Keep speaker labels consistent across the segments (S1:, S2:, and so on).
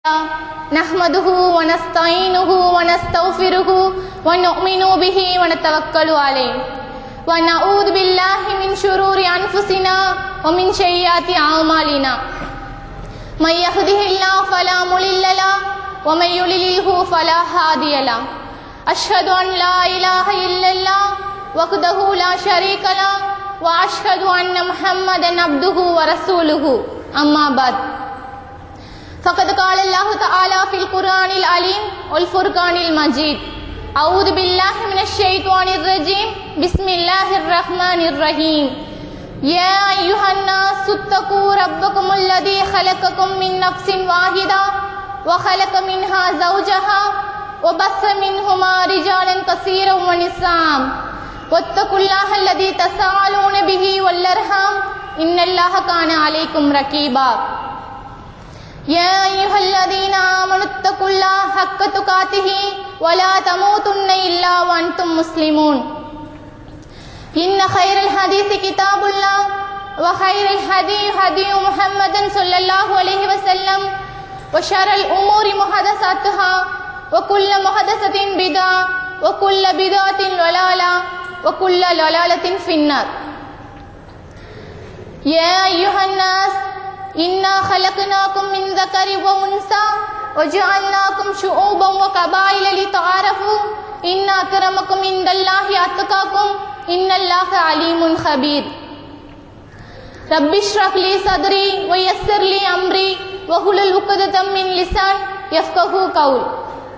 S1: نحمده ونستعينه ونستغفره ونؤمن به ونتوكل عليه ونعوذ بالله من شرور أنفسنا ومن سيئات أعمالنا من يهده الله فلا مضل له ومن يضلل فلا هادي له أشهد أن لا إله إلا الله وحده لا شريك له وأشهد أن محمدا عبده ورسوله أما بعد فقد قال الله تعالى في القرآن العليم والفرقان المجيد أعوذ بالله من الشيطان الرجيم بسم الله الرحمن الرحيم يا أيها الناس اتقوا ربكم الذي خلقكم من نفس واحدة وخلق منها زوجها وبث منهما رجالا كثيرا ونساء واتقوا الله الذي تساءلون به والأرحام إن الله كان عليكم رقيبا يا أيها الذين آمنوا اتقوا الله حق تقاته ولا تموتن إلا وأنتم مسلمون إن خير الحديث كتاب الله وخير الهدي هدي محمد صلى الله عليه وسلم وشر الأمور محدثاتها وكل محدثة بدعة وكل بدعة ضلالة وكل ضلالة في النار يا أيها الناس إنا خلقناكم من ذكر وأنثى وجعلناكم شعوبا وقبائل لتعارفوا إن أكرمكم عند الله أتقاكم إن الله عليم خبير رب اشرح لي صدري ويسر لي أمري واحلل عقدة من لساني يفقهوا قولي.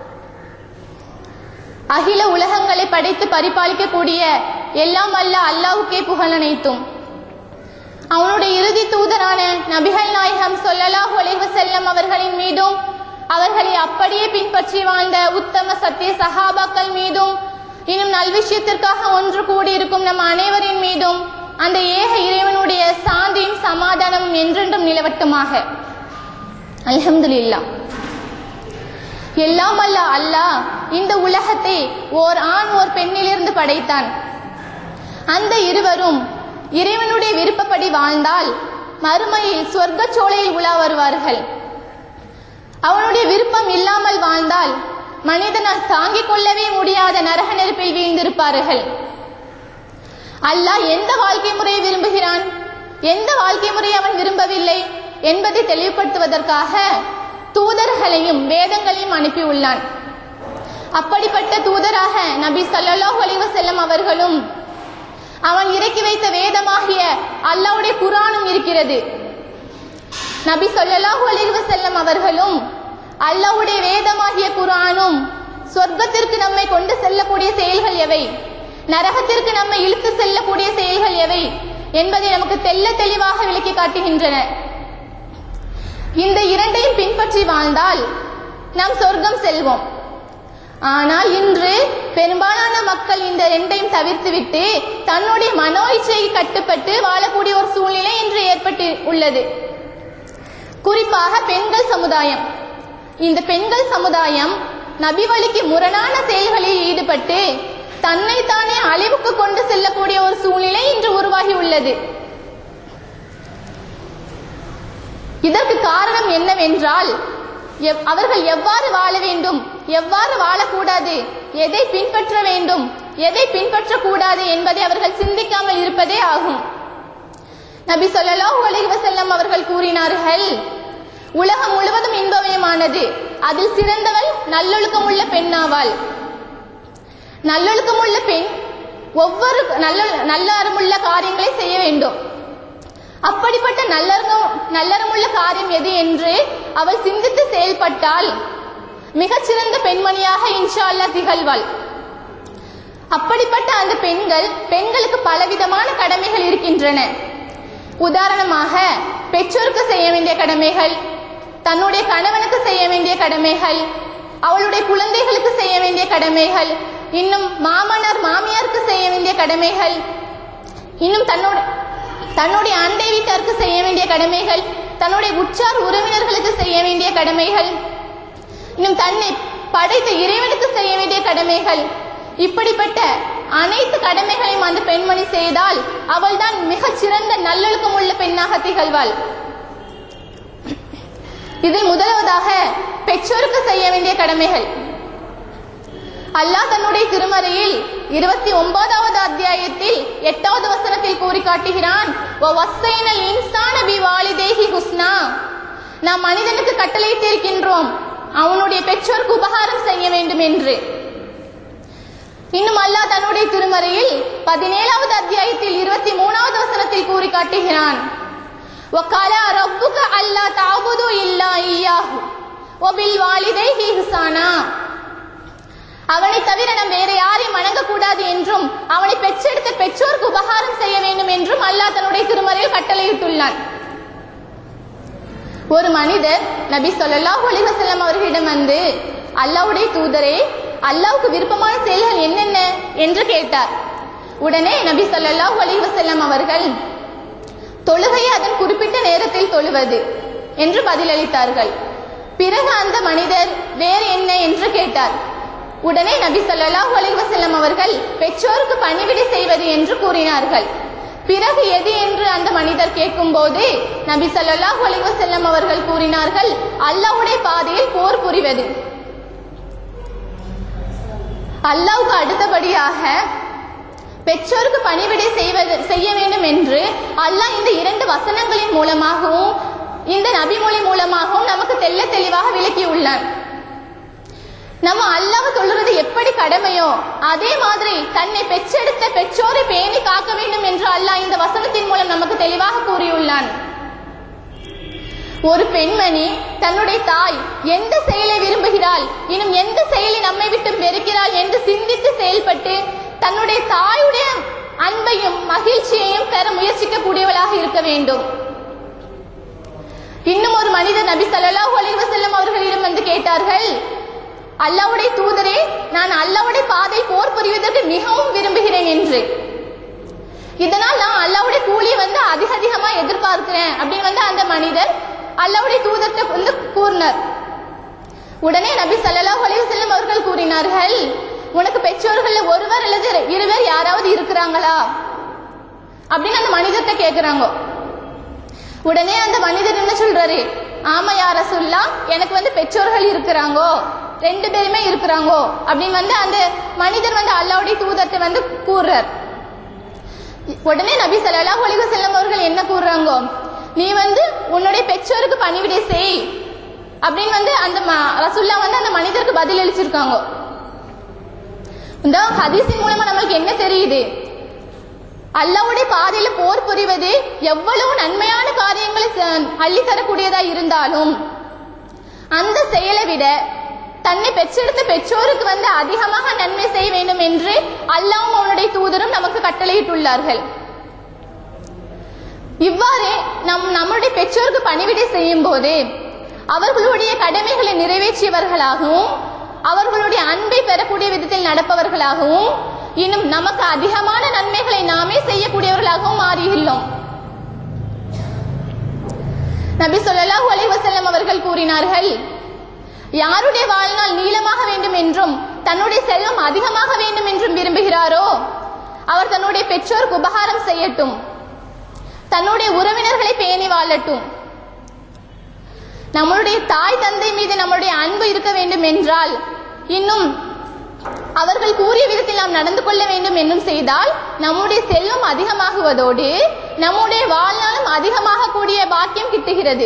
S1: அகில உலகங்களை படைத்து பரிபாலிக்கக்கூடிய எல்லாம் அல்ல அல்லாஹ்வுக்கே புகழ் அனைத்தும். அவனுடைய இறுதி தூதரான நபிகள் நாயகம் ஸல்லல்லாஹு அலைஹி வஸல்லம் அவர்களின் மீதும் அவர்களை அப்படியே பின்பற்றி வாழ்ந்த உத்தம சத்திய சஹாபாக்கள் மீதும் இன்னும் நல்விஷயத்திற்காக ஒன்று கூடியிருக்கும் நம் அனைவரின் மீதும் அந்த ஏக இறைவனுடைய சாந்தியும் சமாதானம் என்றென்றும் நிலவட்டுமாக. அல்ஹம்துலில்லாஹ். எல்லாம் அல்ல அல்லாஹ் இந்த உலகத்தை ஓர் ஆண் ஓர் பெண்ணிலிருந்து படைத்தான். அந்த இருவரும் இறைவனுடைய விருப்பப்படி வாழ்ந்தால் மறுமையில் சொர்க்க சோலையில் உலா வருவார்கள். அவனுடைய விருப்பம் இல்லாமல் வாழ்ந்தால் மனிதனால் தாங்கிக் கொள்ளவே முடியாத நரக நெருப்பில் வீழ்ந்திருப்பார்கள். அல்லாஹ் எந்த வாழ்க்கை முறையை விரும்புகிறான், எந்த வாழ்க்கை முறையை அவன் விரும்பவில்லை என்பதை தெளிவுபடுத்துவதற்காக தூதர்களையும் வேதங்களையும் அனுப்பியுள்ளான். அப்படிப்பட்ட தூதராக நபி ஸல்லல்லாஹு அலைஹி வஸல்லம் அவர்களும் அவன் இறக்கி வைத்த வேதமாகிய அல்லாஹ்வுடைய குர்ஆனும் இருக்கிறது. நபி ஸல்லல்லாஹு அலைஹி வஸல்லம் அவர்களும் அல்லாஹ்வுடைய வேதமாகிய குர்ஆனும் சொர்க்கத்திற்கு நம்மை கொண்டு செல்லக்கூடிய செயல்கள் எவை, நரகத்திற்கு நம்மை இழுத்து செல்லக்கூடிய செயல்கள் எவை என்பதை நமக்கு தெள்ள தெளிவாக விளக்கி காட்டுகின்றன. இந்த இரண்டையும் பின்பற்றி வாழ்ந்தால் நாம் சொர்க்கம் செல்வோம். ஆனால் இன்று பெரும்பாலான மக்கள் இந்த இரண்டையும் தவிர்த்துவிட்டு தன்னுடைய மனோ இச்சைக்கு கட்டுப்பட்டு வாழக்கூடிய ஒரு சூழ்நிலை இன்று ஏற்பட்டு உள்ளது. குறிப்பாக பெண்கள் சமுதாயம். இந்த பெண்கள் சமுதாயம் நபி வழிக்கு முரணான செயல்களில் ஈடுபட்டு தன்னைத்தானே அழிவுக்கு கொண்டு செல்லக்கூடிய ஒரு சூழ்நிலை இன்று உருவாகி உள்ளது. இதற்கு காரணம் என்னவென்றால் அவர்கள் எவ்வாறு வாழ வேண்டும், எவ்வாறு வாழக்கூடாது, எதை பின்பற்ற வேண்டும், எதை பின்பற்றக்கூடாது என்பதை அவர்கள் சிந்திக்காமல் இருப்பதே ஆகும். நபி ஸல்லல்லாஹு அலைஹி வஸல்லம் அவர்கள் கூறினார்கள், உலகம் முழுவதும் இன்பமயமானது, அதில் சிறந்தவள் நல்லொழுக்கம் உள்ள பெண்ணாவாள். நல்லொழுக்கம் உள்ள பெண் ஒவ்வொரு நல்லறமுள்ள காரியங்களை செய்ய வேண்டும். அப்படிப்பட்ட நல்லறமுள்ள காரியம் எது என்று அவள் சிந்தித்து செயல்பட்டால் மிகச்சிறந்த பெண்மணியாக இன்ஷா அல்லாஹ் திகழ்வாள். அப்படிப்பட்ட அந்த பெண்களுக்கு பலவிதமான கடமைகள் இருக்கின்றன. உதாரணமாக பெற்றோருக்கு செய்ய வேண்டிய கடமைகள், தன்னுடைய கணவனுக்கு செய்ய வேண்டிய கடமைகள், அவளுடைய குழந்தைகளுக்கு செய்ய வேண்டிய கடமைகள், இன்னும் மாமனார் மாமியாருக்கு செய்ய வேண்டிய கடமைகள், இன்னும் தன்னுடைய அண்டை வீட்டாருக்கு செய்ய வேண்டிய கடமைகள், தன்னுடைய உற்றார் உறவினர்களுக்கு செய்ய வேண்டிய கடமைகள், இன்னும் தன்னை படைத்த இறைவனுக்கு செய்ய வேண்டிய கடமைகள். இப்படிப்பட்ட அனைத்து கடமைகளையும் அந்த பெண்மணி செய்தால் அவள் தான் மிகச்சிறந்த நல்லொழுக்கம் உள்ள பெண்ணாக திகழ்வாள். இதில் முதலாவதாக வேண்டிய கடமைகள். அல்லாஹ் தன்னுடைய திருமறையில் 29வது அத்தியாயத்தில் 8வது வசனத்தில் கூறி காட்டுகிறான், வஸ்ஸைனல் இன்சான பிவாலிதைஹி ஹுஸ்னா, நாம் மனிதனுக்கு கட்டளையிட்டிருக்கின்றோம் அவனுடைய பெற்றோருக்கு உபகாரம் செய்ய வேண்டும் என்று. இன்னும் அல்லாஹ் தன்னுடைய திருமறையில் 17வது அத்தியாயத்தில் 23வது வசனத்தில் கூறி காட்டுகிறான், வகலா ரப்புக அல்லா தஅபுது இல்லா இய்யாஹு வபில் வாலிதைஹி இஹ்சானா, அவனை தவிர நாம் வேற யாரையும் வணங்க கூடாது என்றும் அவனை பெற்றெடுத்த பெற்றோருக்கு உபகாரம் செய்ய வேண்டும் என்றும் அல்லாஹ் தன்னுடைய திருமறையில் கட்டளையிட்டுள்ளான். ஒரு மனிதர் நபி ஸல்லல்லாஹு அலைஹி வஸல்லம் அவர்களிடம் வந்து, அல்லாஹ்வுடைய தூதரே, அல்லாஹ்வுக்கு விருப்பமான செயல்கள் என்னென்ன என்று கேட்டார். உடனே நபி ஸல்லல்லாஹு அலைஹி வஸல்லம் அவர்கள் தொழுகையை அதன் குறிப்பிட்ட நேரத்தில் தொழுவது என்று பதிலளித்தார்கள். பிறகு அந்த மனிதர் வேறு என்ன என்று கேட்டார். உடனே நபி ஸல்லல்லாஹு அலைஹி வஸல்லம் அவர்கள் பெற்றோருக்கு பணிவிடை செய்வது என்று கூறினார்கள். பிறகு எது என்று அந்த மனிதர் கேட்கும் போது நபி ஸல்லல்லாஹு அலைஹி வஸல்லம் அவர்கள் கூறினார்கள், அல்லாஹ்வுடைய பாதையில் போர் புரிவது. அல்லாஹ்வுக்கு அடுத்தபடியாக பெற்றோருக்கு பணிவிடை செய்ய வேண்டும் என்று அல்லாஹ் இந்த 2 வசனங்களின் மூலமாகவும் இந்த நபிமொழி மூலமாகவும் நமக்கு தெள்ள தெளிவாக விளக்கியுள்ளான். நம்ம அல்லாஹ் சொல்றது எப்படி கடமையோ அதே மாதிரி தன்னை பெற்றெடுத்த பெற்றோரை பேணி காக்க வேண்டும் என்று அல்லாஹ் இந்த வசனத்தின் மூலம் நமக்கு தெளிவாக கூறியுள்ளான். ஒரு பெண்மணி தன்னுடைய தாய் எந்த செயலை விரும்புகிறாள், இன்னும் எந்த செயலை நம்மை விட்டு வெறுக்கிறாள் என்று சிந்தித்து செயல்பட்டு தன்னுடைய தாயுடைய அன்பையும் மகிழ்ச்சியையும் பெற முயற்சிக்க கூடியவளாக இருக்க வேண்டும். இன்னும் ஒரு மனிதர் நபி ஸல்லல்லாஹு அலைஹி வஸல்லம் அவர்களிடம் வந்து கேட்டார்கள், அல்லாஹ்வுடைய தூதரே, நான் அல்லாஹ்வுடைய பாதை போர் புரிவதற்கு மிகவும் விரும்புகிறேன் என்று. இதனால் நான் அல்லாஹ்வுடைய கூலியை வந்து அதிகமா எதிர்பார்க்கிறேன் அப்படின்னு அந்த மனிதர் அல்லாஹ்வுடைய தூதர்கிட்ட வந்து கூறினார். உடனே நபி ஸல்லல்லாஹு அலைஹி வஸல்லம் அவர்கள் கூறினார்கள், உனக்கு பெற்றோர்கள் ஒருவர் அல்லது 2 பேர் யாராவது இருக்கிறாங்களா அப்படின்னு அந்த மனிதர்கிட்ட கேட்கிறாங்க. உடனே அந்த மனிதர் என்ன சொல்றாரு, ஆமா யா ரசூலுல்லாஹ், எனக்கு வந்து பெற்றோர்கள் இருக்கிறாங்கோ, 2 பேருமே இருக்கிறாங்கோ அப்படின்னு அந்த மனிதர் அல்லாஹ்வுடைய தூதர்கிட்ட வந்து கூறுறார். உடனே நபி ஸல்லல்லாஹு அலைஹி வஸல்லம் அவர்கள் என்ன கூறுறாங்க, நீ உன்னுடைய பெற்றோருக்கு பணிவிடை செய் அப்படின்னு அந்த ரசூலுல்லாஹ் அந்த மனிதருக்கு பதில் அளிச்சிருக்காங்க. இந்த ஹதீஸின் மூலமா நமக்கு என்ன தெரியுது, அல்லாஹ்வுடைய பாதையில போர் புரிவது எவ்வளவு நன்மையான காரியங்களை அள்ளி தரக்கூடியதா இருந்தாலும் அந்த செயலை விட தன்னை பெற்றெடுத்த பெற்றோருக்கு அதிகமாக நன்மை செய்ய வேண்டும் என்று அல்லாஹ்வும் அவனுடைய தூதரும் நமக்கு கட்டளையிட்டுள்ளார்கள். இவ்வாறு நம்முடைய பெற்றோருக்கு பணிவிடை செய்யும் போது அவர்களுடைய கடமைகளை நிறைவேற்றியவர்களாகவும் அவர்களுடைய அன்பை பெறக்கூடிய விதத்தில் நடப்பவர்களாகவும் இன்னும் நமக்கு அதிகமான நன்மைகளை நாமே செய்யக்கூடியவர்களாகவும் மாறியுள்ளோம். நபி ஸல்லல்லாஹு அலைஹி வஸல்லம் அவர்கள் கூறினார்கள், யாருடைய வாழ்நாள் நீளமாக வேண்டும் என்றும் தன்னுடைய செல்வம் அதிகமாக வேண்டும் என்றும் விரும்புகிறாரோ அவர் தன்னுடைய பெற்றோருக்கு உபகாரம் செய்யட்டும், தன்னுடைய உறவினர்களை பேணி வாழட்டும். நம்மளுடைய தாய் தந்தை மீது நம்மளுடைய அன்பு இருக்க வேண்டும் என்றால் இன்னும் அவர்கள் கூறிய விதத்தில் நாம் நடந்து கொள்ள வேண்டும் என்னும் செய்தால் நம்முடைய செல்வம் அதிகமாகுவதோடு நம்முடைய வாழ்நாளும் அதிகமாக கூடிய பாக்கியம் கிட்டுகிறது.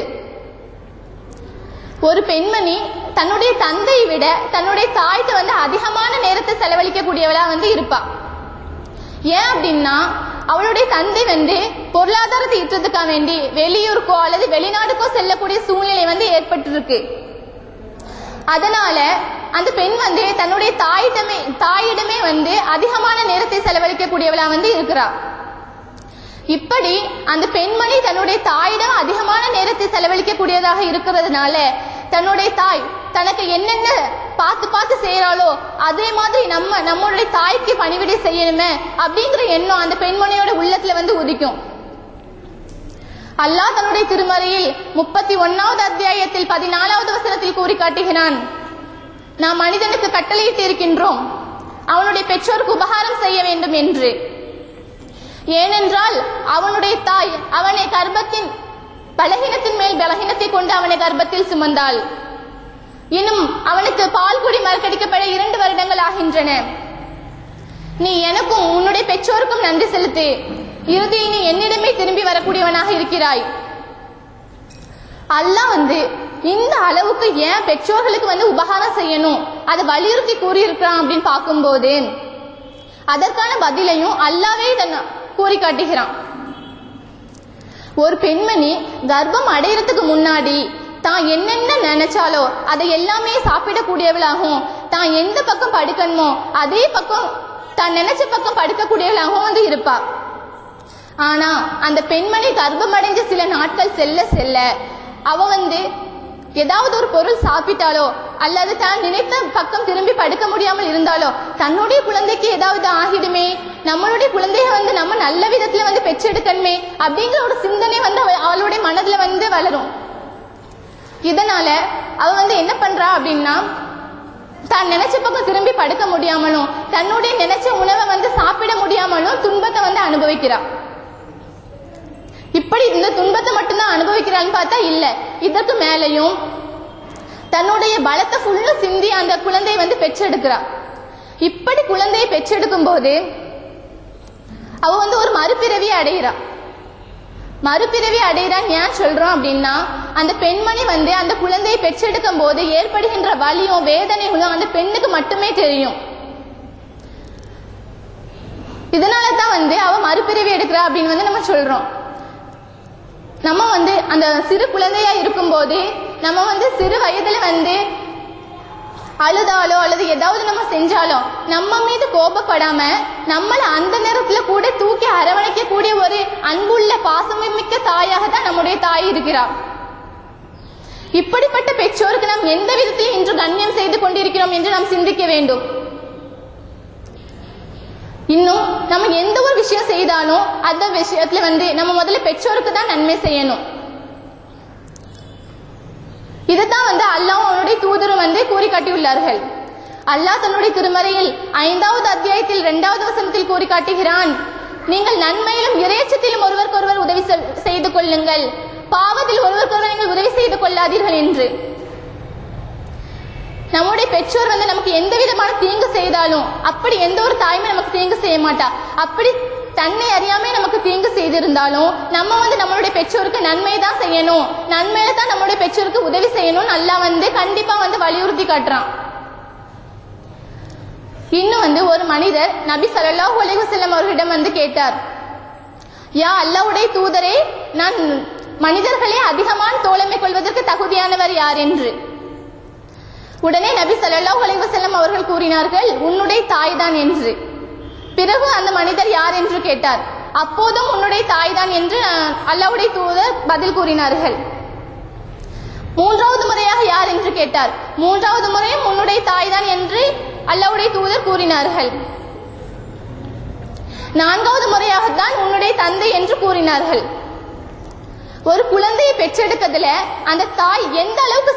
S1: ஒரு பெண்மணி தன்னுடைய தந்தையை விட தன்னுடைய தாய்க்கு அதிகமான நேரத்தை செலவழிக்க கூடியவளா இருப்பா. ஏன் அப்படின்னா அவளுடைய தந்தை பொருளாதாரத்தை ஈட்டுறதுக்காக வேண்டி வெளியூருக்கோ அல்லது வெளிநாடுக்கோ செல்லக்கூடிய சூழ்நிலை ஏற்பட்டிருக்கு. அதனால அந்த பெண் தன்னுடைய தாயிடமே அதிகமான நேரத்தை செலவழிக்க கூடியவளா இருக்கிறா. இப்படி அந்த பெண்மணி தன்னுடைய தாயிடம் அதிகமான நேரத்தை செலவழிக்க கூடியதாக இருக்கிறதுனால தன்னுடைய தாய் தனக்கு என்னென்ன பார்த்து செய்யறாளோ அதே மாதிரி நம்மளுடைய தாய்க்கு பணிவிடை செய்யணுமே அப்படிங்கிற எண்ணம் அந்த பெண்மணியோட உள்ளத்துல உதிக்கும். அல்லாஹ் தன்னுடைய திருமறையில் 31வது அத்தியாயத்தில் 14வது வசனத்தில் கூறி காட்டுகிறான், நாம் மனிதனுக்கு கட்டளையிட்டு இருக்கின்றோம் அவனுடைய பெற்றோருக்கு உபகாரம் செய்ய வேண்டும் என்று. ஏனென்றால் அவனுடைய தாய் அவனை கர்ப்பத்தின் பலகீனத்தின் மேல் பலகீனத்தை கொண்டு அவனை கர்ப்பத்தில் சுமந்தாள். இன்னும் அவனுக்கு பால் குடி மறுக்கடிக்கப்பட 2 வருடங்கள் ஆகின்றன. நீ எனக்கும் உன்னுடைய பெற்றோருக்கும் நன்றி செலுத்து. இறுதியில் நீ என்னிடமே திரும்பி வரக்கூடியவனாக இருக்கிறாய். அல்லாஹ் இந்த அளவுக்கு ஏன் பெற்றோர்களுக்கு உபகாரம் செய்யணும் அதை வலியுறுத்தி கூறியிருக்கிறான் அப்படின்னு பார்க்கும்போது அதற்கான பதிலையும் அல்லாவே கூறி காட்டுகிறான். ஒரு பெண்மணி கர்ப்பம் அடையறதுக்கு முன்னாடி தான் என்னென்ன நினைச்சாலோ அதை எல்லாமே சாப்பிடக்கூடியவளாகும், தான் எந்த பக்கம் படுக்கணுமோ அதே பக்கம் தான் நினைச்ச பக்கம் படுக்கக்கூடியவளாகவும் இருப்பா. ஆனா அந்த பெண்மணி கர்ப்பம் அடைஞ்ச சில நாட்கள் செல்ல செல்ல அவ ஏதாவது ஒரு பொருள் சாப்பிட்டாலோ அல்லது தான் நினைத்த பக்கம் திரும்பி படுக்க முடியாமல் இருந்தாலோ தன்னுடைய குழந்தைக்கு ஏதாவது ஆகிடுமே, நம்மளுடைய குழந்தைய நம்ம நல்ல விதத்துல பெற்றெடுக்கணுமே அப்படிங்கிற ஒரு சிந்தனை அவளுடைய மனதுல வளரும். இதனால அவ என்ன பண்றா அப்படின்னா தான் நினைச்ச பக்கம் திரும்பி படுக்க முடியாமலும் தன்னுடைய நினைச்ச உணவை சாப்பிட முடியாமலும் துன்பத்தை அனுபவிக்கிறா. இப்படி இந்த துன்பத்தை மட்டும்தான் அனுபவிக்கிறான்னு பார்த்தா இல்ல, இதற்கு மேலையும் தன்னுடைய பலத்தை ஃபுல்லா சிந்தி அந்த குழந்தையை பெற்றெடுக்கிறா. இப்படி குழந்தையை பெற்றெடுக்கும் போது அவ ஒரு மறுபிறவி அடைகிறா. மறுபிறவி அடைகிறான்னு ஏன் சொல்றோம் அப்படின்னா அந்த பெண்மணி அந்த குழந்தையை பெற்றெடுக்கும் போது ஏற்படுகின்ற வலியும் வேதனைகளும் அந்த பெண்ணுக்கு மட்டுமே தெரியும். இதனாலதான் அவ மறுபிறவி எடுக்கிறா அப்படின்னு நம்ம சொல்றோம். நம்ம அந்த சிறு குழந்தையா இருக்கும் போது நம்ம சிறு வயதுல அழுதாலோ அல்லது ஏதாவது நம்ம செஞ்சாலோ நம்ம மீது கோபப்படாம நம்மள அந்த நேரத்துல கூட தூக்கி அரவணைக்க கூடிய ஒரு அன்புள்ள பாசமிக்க தாயாக தான் நம்முடைய தாய் இருக்கிறார். இப்படிப்பட்ட பெற்றோருக்கு நாம் எந்த விதத்தில் இன்று கண்ணியம் செய்து கொண்டிருக்கிறோம் என்று நாம் சிந்திக்க வேண்டும். இன்னும் நம்ம எந்த ஒரு விஷயம் செய்தாலும் அந்த விஷயத்துல நம்ம முதல்ல பெற்றோருக்கு தான் நன்மை செய்யணும். இதுதான் அல்லாஹ் அவனுடைய தூதரும் கூறி காட்டியுள்ளார்கள். அல்லாஹ் தன்னுடைய திருமறையில் 5வது அத்தியாயத்தில் 2வது வசனத்தில் கூறி காட்டுகிறான், நீங்கள் நன்மையிலும் இறையச்சத்திலும் ஒருவருக்கொருவர் உதவி செய்து கொள்ளுங்கள், பாவத்தில் ஒருவருக்கொருவர் நீங்கள் உதவி செய்து கொள்ளாதீர்கள் என்று. நம்முடைய பெற்றோர் நமக்கு எந்த விதமான தீங்கு செய்தாலும் அப்படி எந்த ஒரு தாய்மை நமக்கு தீங்கு செய்ய மாட்டா. அப்படி தன்னை அறியாமே நமக்கு தீங்கு செய்திருந்தாலும் நம்ம நம்மளுடைய பெற்றோருக்கு நன்மை தான் செய்யணும், நன்மையில தான் நம்மளுடைய பெற்றோருக்கு உதவி செய்யணும் நல்லா கண்டிப்பா வலியுறுத்தி காட்டுறான். இன்னும் ஒரு மனிதர் நபி ஸல்லல்லாஹு அலைஹி வஸல்லம் அவர்களிடம் கேட்டார், யா அல்லாஹ்வுடைய தூதரே, நான் மனிதர்களே அதிகமான தோழமை கொள்வதற்கு தகுதியானவர் யார் என்று. உடனே நபி ஸல்லல்லாஹு அலைஹி வஸல்லம் அவர்கள் கூறினார்கள், உன்னுடைய தாய் தான் என்று. பிறகு அந்த மனிதர் யார் என்று கேட்டார். அப்போதும் உன்னுடைய தாய் தான் என்று அல்லாஹ்வுடைய தூதர் பதில் கூறினார்கள். 3வது முறையாக யார் என்று கேட்டார். 3வது முறையும் உன்னுடைய தாய் தான் என்று அல்லாஹ்வுடைய தூதர் கூறினார்கள். 4வது முறையாகத்தான் உன்னுடைய தந்தை என்று கூறினார்கள். ஒரு குழந்தையை பெற்றெடுக்கிறதுல அந்த தாய் எந்த அளவுக்கு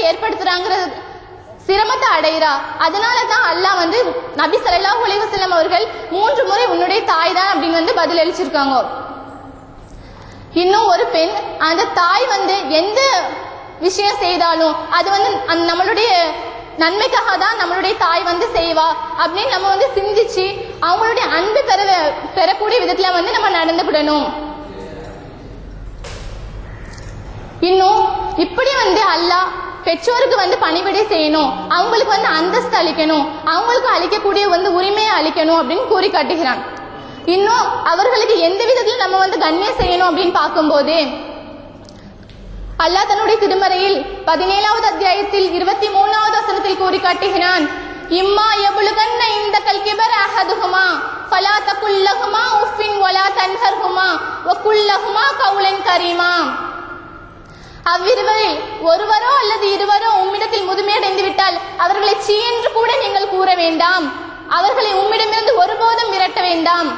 S1: சிரமத்தை அடைகிறா. அதனாலதான் அல்லாஹ் நபி ஸல்லல்லாஹு அலைஹி வஸல்லம் அவர்கள் 3 முறை உன்னுடைய தாய் தான் அப்படின்னு பதில் அளிச்சிருக்காங்க. இன்னும் ஒரு பெண் அந்த தாய் எந்த விஷயம் செய்தாலும் அது நம்மளுடைய நன்மைக்காக தான் நம்மளுடைய தாய் செய்வா அப்படின்னு நம்ம சிந்திச்சு அவங்களுடைய அன்பு பெறக்கூடிய விதத்துல நம்ம நடந்துக்கிடணும். இன்னும் இப்படி அல்லாஹ் பெற்றோருக்கு பணிவிடை செய்யணும், அவங்களுக்கு அந்தஸ்து அளிக்கணும், அவங்களுக்கு அளிக்கக்கூடிய உரிமையை அளிக்கணும் அப்படின்னு கூறி காட்டுகிறான். இன்னும் அவர்களுக்கு எந்த விதத்துல நம்ம கண்ணியம் செய்யணும் அப்படின்னு பார்க்கும்போது அல்லாஹ் தன்னுடைய திருமறையில் 17வது அத்தியாயத்தில் 23வது வசனத்தில் கூறி காட்டுகிறான், இம்மா யபுலுகன்ன இந்தகல் கிபர அஹதுஹுமா ஃபலா தகுல் லஹுமா உஃபின் வலா தன்ஹர்ஹுமா வகுல் லஹுமா கௌலன் கரீமா. அவ்விருவரில் ஒருவரோ அல்லது இருவரோ உம்மிடத்தில் முதுமையடைந்து விட்டால் அவர்களை சீ என்று கூட நீங்கள் கூற வேண்டாம், அவர்களை உம்மிடமிருந்து ஒருபோதும் விரட்ட வேண்டாம்.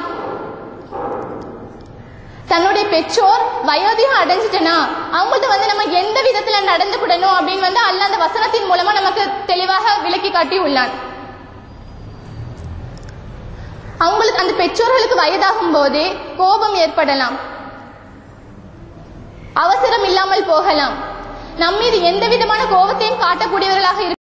S1: தன்னுடைய பெற்றோர் வயோதிகம் அடைஞ்சிட்டனா அவங்கள்ட்ட நம்ம எந்த விதத்துல நடந்துக்கிடணும் அப்படின்னு அல்லாஹ் அந்த வசனத்தின் மூலமா நமக்கு தெளிவாக விளக்கி காட்டி உள்ளான். அவங்களுக்கு அந்த பெற்றோர்களுக்கு வயதாகும் போதே கோபம் ஏற்படலாம், அவசரம் இல்லாமல் போகலாம், நம்மீது எந்த விதமான கோபத்தையும் காட்டக்கூடியவர்களாக